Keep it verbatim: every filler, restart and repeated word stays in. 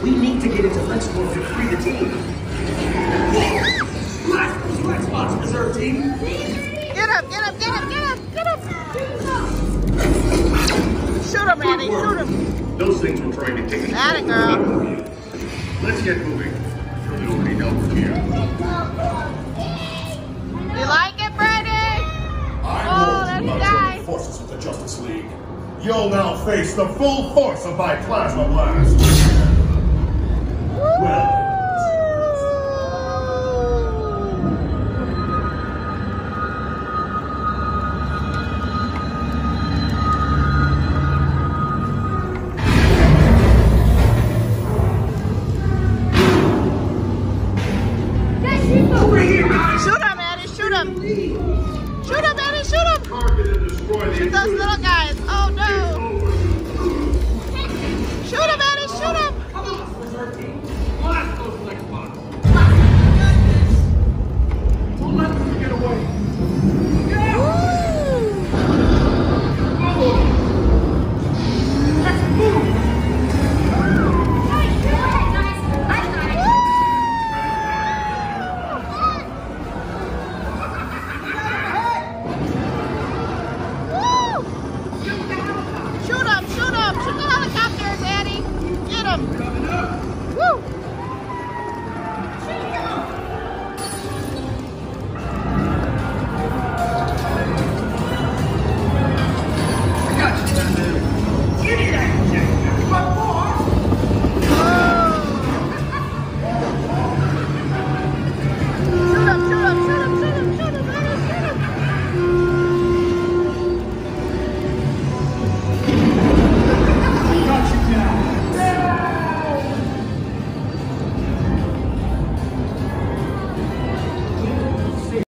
We need to get into Lynchport to free the team. Black, black spots, reserve team. Get up, get up, get up, get up, get up. Shoot him, Annie, shoot him. Those things were trying to take us. Atta girl. Let's get moving. Sure nobody else here. You like it, Brady? I Oh, will that's not nice. join the forces of the Justice League. You'll now face the full force of my plasma blast. Well,